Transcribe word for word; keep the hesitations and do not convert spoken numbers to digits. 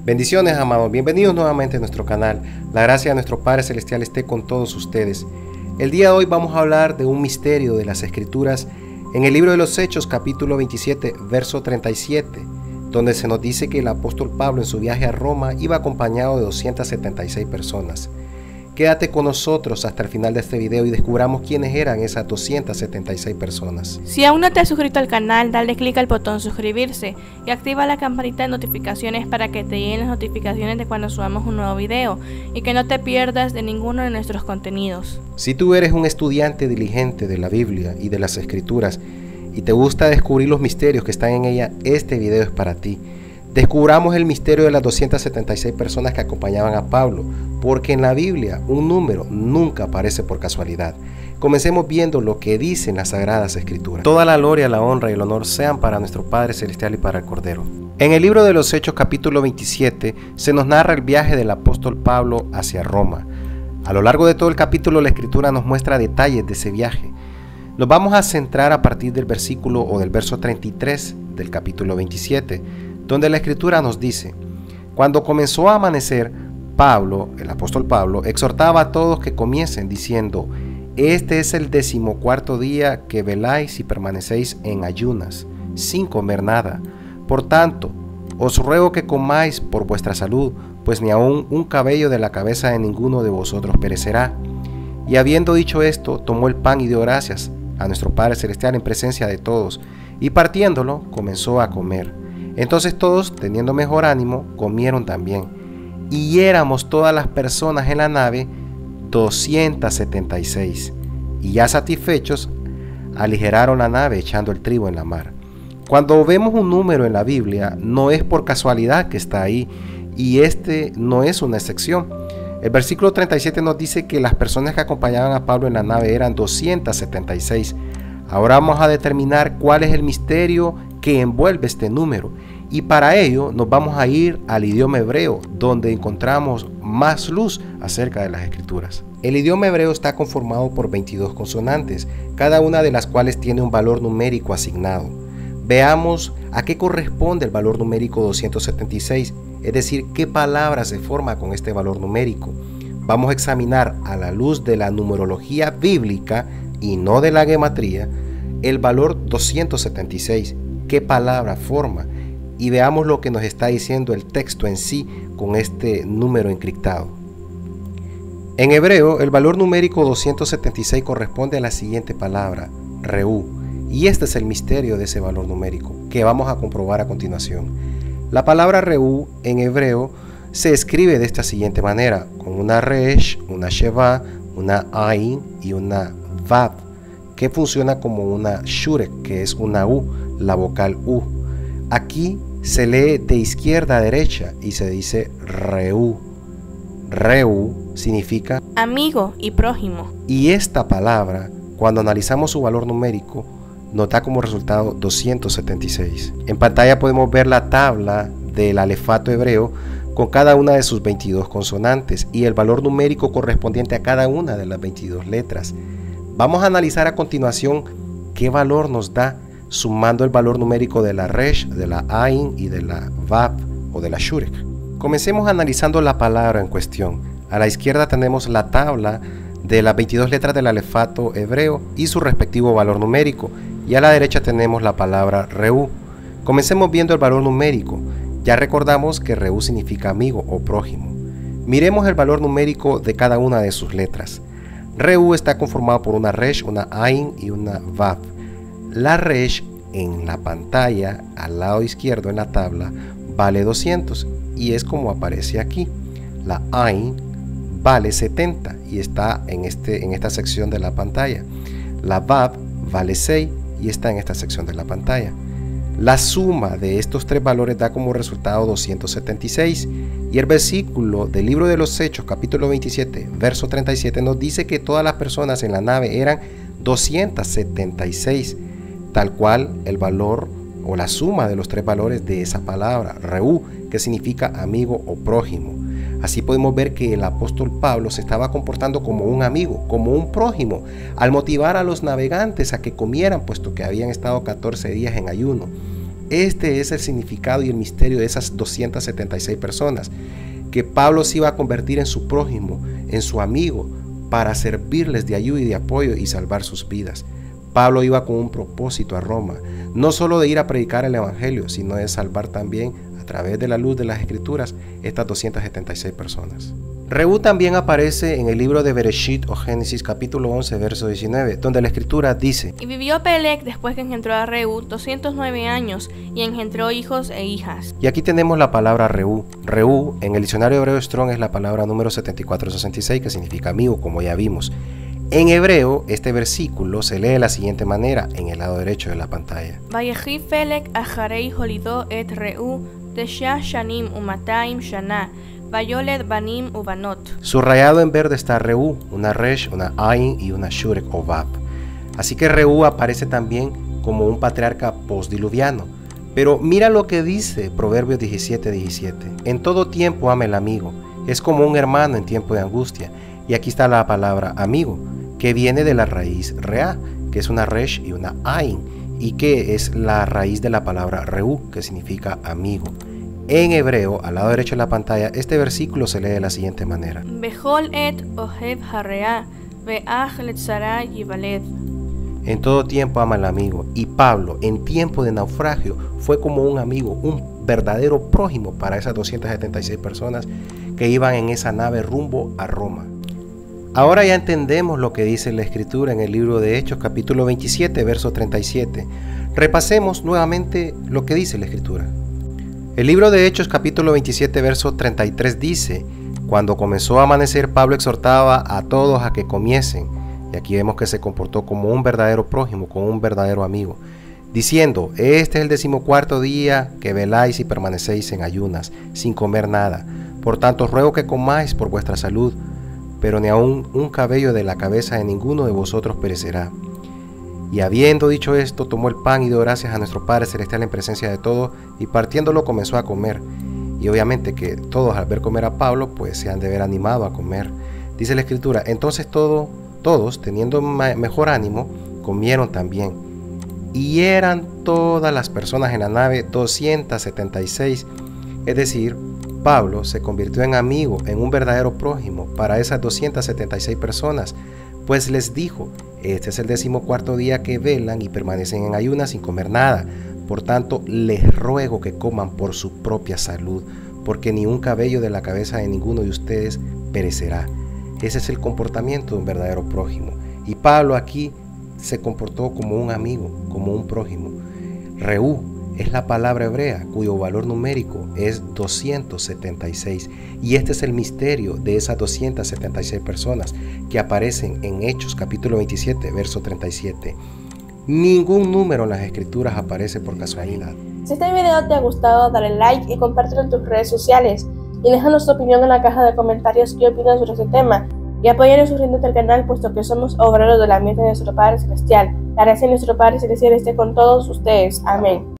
Bendiciones, amados, bienvenidos nuevamente a nuestro canal. La gracia de nuestro Padre Celestial esté con todos ustedes. El día de hoy vamos a hablar de un misterio de las Escrituras en el libro de los Hechos, capítulo veintisiete, verso treinta y siete, donde se nos dice que el apóstol Pablo en su viaje a Roma iba acompañado de doscientas setenta y seis personas. Quédate con nosotros hasta el final de este video y descubramos quiénes eran esas doscientas setenta y seis personas. Si aún no te has suscrito al canal, dale clic al botón suscribirse y activa la campanita de notificaciones para que te lleguen las notificaciones de cuando subamos un nuevo video y que no te pierdas de ninguno de nuestros contenidos. Si tú eres un estudiante diligente de la Biblia y de las Escrituras y te gusta descubrir los misterios que están en ella, este video es para ti. Descubramos el misterio de las doscientas setenta y seis personas que acompañaban a Pablo, porque en la Biblia un número nunca aparece por casualidad. Comencemos viendo lo que dicen las Sagradas Escrituras. Toda la gloria, la honra y el honor sean para nuestro Padre Celestial y para el Cordero. En el libro de los Hechos, capítulo veintisiete, se nos narra el viaje del apóstol Pablo hacia Roma. A lo largo de todo el capítulo, la Escritura nos muestra detalles de ese viaje. Nos vamos a centrar a partir del versículo o del verso treinta y tres del capítulo veintisiete, donde la Escritura nos dice: cuando comenzó a amanecer, Pablo, el apóstol Pablo, exhortaba a todos que comiesen, diciendo: este es el decimocuarto día que veláis y permanecéis en ayunas, sin comer nada. Por tanto, os ruego que comáis por vuestra salud, pues ni aun un cabello de la cabeza de ninguno de vosotros perecerá. Y habiendo dicho esto, tomó el pan y dio gracias a nuestro Padre Celestial en presencia de todos, y partiéndolo, comenzó a comer. Entonces todos, teniendo mejor ánimo, comieron también. Y éramos todas las personas en la nave doscientas setenta y seis. Y ya satisfechos, aligeraron la nave echando el trigo en la mar. Cuando vemos un número en la Biblia, no es por casualidad que está ahí, y este no es una excepción. El versículo treinta y siete nos dice que las personas que acompañaban a Pablo en la nave eran doscientas setenta y seis. Ahora vamos a determinar cuál es el misterio que envuelve este número, y para ello nos vamos a ir al idioma hebreo, donde encontramos más luz acerca de las Escrituras. El idioma hebreo está conformado por veintidós consonantes, cada una de las cuales tiene un valor numérico asignado. Veamos a qué corresponde el valor numérico doscientos setenta y seis, es decir, qué palabra se forma con este valor numérico. Vamos a examinar a la luz de la numerología bíblica y no de la gematría el valor doscientos setenta y seis, qué palabra forma, y veamos lo que nos está diciendo el texto en sí con este número encriptado. En hebreo, el valor numérico doscientos setenta y seis corresponde a la siguiente palabra, reú, y este es el misterio de ese valor numérico que vamos a comprobar a continuación. La palabra reú en hebreo se escribe de esta siguiente manera, con una resh, una sheva, una ain y una vav, que funciona como una shurek, que es una u, la vocal u. Aquí se lee de izquierda a derecha y se dice reú. Reú significa amigo y prójimo. Y esta palabra, cuando analizamos su valor numérico, nos da como resultado doscientos setenta y seis. En pantalla podemos ver la tabla del alefato hebreo con cada una de sus veintidós consonantes y el valor numérico correspondiente a cada una de las veintidós letras. Vamos a analizar a continuación qué valor nos da sumando el valor numérico de la resh, de la ain y de la vav o de la shurek. Comencemos analizando la palabra en cuestión. A la izquierda tenemos la tabla de las veintidós letras del alefato hebreo y su respectivo valor numérico, y a la derecha tenemos la palabra reú. Comencemos viendo el valor numérico. Ya recordamos que reú significa amigo o prójimo. Miremos el valor numérico de cada una de sus letras. Reú está conformado por una resh, una ain y una vav. La resh en la pantalla al lado izquierdo en la tabla vale doscientos y es como aparece aquí. La ain vale setenta y está en, este, en esta sección de la pantalla. La vav vale seis y está en esta sección de la pantalla. La suma de estos tres valores da como resultado doscientos setenta y seis, y el versículo del libro de los Hechos, capítulo veintisiete, verso treinta y siete, nos dice que todas las personas en la nave eran doscientas setenta y seis, tal cual el valor o la suma de los tres valores de esa palabra, reú, que significa amigo o prójimo. Así podemos ver que el apóstol Pablo se estaba comportando como un amigo, como un prójimo, al motivar a los navegantes a que comieran, puesto que habían estado catorce días en ayuno. Este es el significado y el misterio de esas doscientas setenta y seis personas, que Pablo se iba a convertir en su prójimo, en su amigo, para servirles de ayuda y de apoyo y salvar sus vidas. Pablo iba con un propósito a Roma, no solo de ir a predicar el evangelio, sino de salvar también, a través de la luz de las escrituras, estas doscientas setenta y seis personas. Reú también aparece en el libro de Bereshit o Génesis capítulo once verso diecinueve, donde la escritura dice: Y vivió Peleg después que engendró a Reú doscientos nueve años y engendró hijos e hijas. Y aquí tenemos la palabra Reú. Reú en el diccionario hebreo Strong es la palabra número setenta y cuatro sesenta y seis, que significa amigo, como ya vimos. En hebreo, este versículo se lee de la siguiente manera en el lado derecho de la pantalla. Vayechi Peleg acharei holidó et Reú tesha shanim umataim shana. Vayoled banim ubanot. Subrayado en verde está Reú, una resh, una ain y una shurek o vab. Así que Reú aparece también como un patriarca postdiluviano. Pero mira lo que dice Proverbios diecisiete diecisiete. En todo tiempo ama el amigo, es como un hermano en tiempo de angustia. Y aquí está la palabra amigo, que viene de la raíz rea, que es una resh y una ain, y que es la raíz de la palabra Reú, que significa amigo. En hebreo, al lado derecho de la pantalla, este versículo se lee de la siguiente manera. Behol et ohev harea, ve'ach letzara yivaled. En todo tiempo ama al amigo. Y Pablo, en tiempo de naufragio, fue como un amigo, un verdadero prójimo para esas doscientas setenta y seis personas que iban en esa nave rumbo a Roma. Ahora ya entendemos lo que dice la Escritura en el libro de Hechos, capítulo veintisiete, verso treinta y siete. Repasemos nuevamente lo que dice la Escritura. El libro de Hechos capítulo veintisiete verso treinta y tres dice: Cuando comenzó a amanecer, Pablo exhortaba a todos a que comiesen, y aquí vemos que se comportó como un verdadero prójimo, como un verdadero amigo, diciendo: Este es el decimocuarto día que veláis y permanecéis en ayunas, sin comer nada. Por tanto ruego que comáis por vuestra salud, pero ni aun un cabello de la cabeza de ninguno de vosotros perecerá. Y habiendo dicho esto, tomó el pan y dio gracias a nuestro Padre Celestial en presencia de todos, y partiéndolo comenzó a comer. Y obviamente que todos al ver comer a Pablo, pues se han de ver animado a comer. Dice la Escritura: entonces todo, todos, teniendo mejor ánimo, comieron también. Y eran todas las personas en la nave doscientas setenta y seis, es decir, Pablo se convirtió en amigo, en un verdadero prójimo para esas doscientas setenta y seis personas, pues les dijo: este es el decimocuarto día que velan y permanecen en ayunas sin comer nada. Por tanto, les ruego que coman por su propia salud, porque ni un cabello de la cabeza de ninguno de ustedes perecerá. Ese es el comportamiento de un verdadero prójimo. Y Pablo aquí se comportó como un amigo, como un prójimo. Reú es la palabra hebrea cuyo valor numérico es doscientos setenta y seis, y este es el misterio de esas doscientas setenta y seis personas que aparecen en Hechos capítulo veintisiete verso treinta y siete. Ningún número en las escrituras aparece por casualidad. Si este video te ha gustado, dale like y compártelo en tus redes sociales, y déjanos tu opinión en la caja de comentarios qué opinas sobre este tema, y apóyanos suscribiéndote al canal, puesto que somos obreros de la mente de nuestro Padre Celestial. La gracia de nuestro Padre Celestial esté con todos ustedes. Amén.